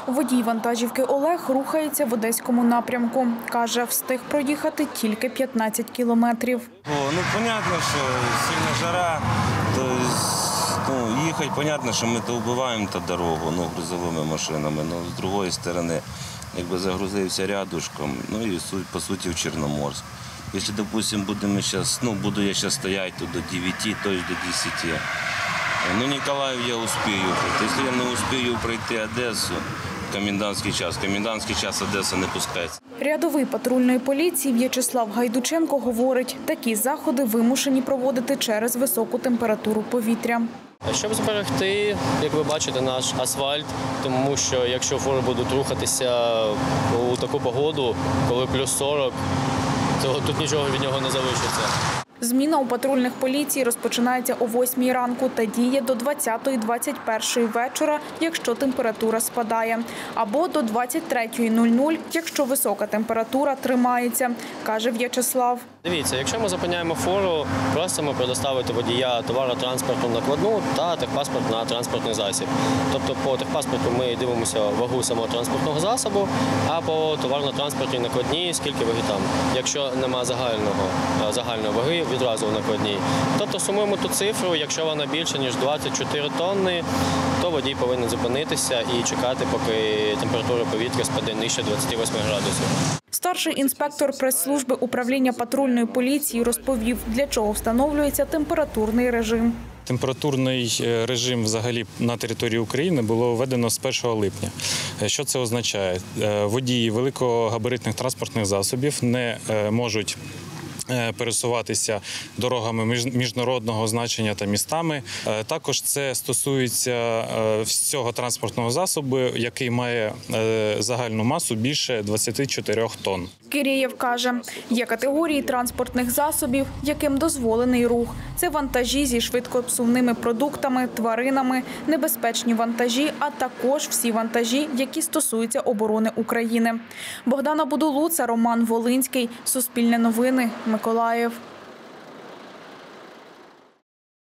Водій вантажівки Олег рухається в одеському напрямку. Каже, встиг проїхати тільки 15 кілометрів. Понятно, що сильна жара, їхати, понятно, що ми вбиваємо дорогу грузовими машинами, але з іншої сторони, якби загрузився рядышком, і по суті в Чорноморськ. Якщо, допустим, буду я зараз стояти тут до 9, то й до 10. Ніколаїв я успію пройти. Якщо я не успію пройти Одесу, комендантський час Одеса не пускається. Рядовий патрульної поліції В'ячеслав Гайдученко говорить, такі заходи вимушені проводити через високу температуру повітря. Щоб зберегти, як ви бачите, наш асфальт, тому що якщо фури будуть рухатися у таку погоду, коли плюс 40, то тут нічого від нього не залишиться. Зміна у патрульних поліції розпочинається о 8 ранку та діє до 20-21 вечора, якщо температура спадає, або до 23:00, якщо висока температура тримається, каже В'ячеслав. Дивіться, якщо ми зупиняємо фуру, просимо предоставити водія товаротранспорту накладну та техпаспорт на транспортний засіб. Тобто по техпаспорту ми дивимося вагу самого транспортного засобу, а по товарно-транспортній накладній скільки ваги там. Якщо немає загальної ваги, відразу в накладній. Тобто сумуємо ту цифру, якщо вона більше, ніж 24 тонни, то водій повинен зупинитися і чекати, поки температура повітря спаде нижче 28 градусів. Старший інспектор прес-служби управління патрульної поліції розповів, для чого встановлюється температурний режим. Температурний режим взагалі на території України було введено з 1 липня. Що це означає? Водії великогабаритних транспортних засобів не можуть пересуватися дорогами міжнародного значення та містами. Також це стосується всього транспортного засобу, який має загальну масу більше 24 тонн. Кирієв каже, є категорії транспортних засобів, яким дозволений рух. Це вантажі зі швидкопсувними продуктами, тваринами, небезпечні вантажі, а також всі вантажі, які стосуються оборони України. Богдана Будулуца, Роман Волинський, Суспільне новини, Миколаїв.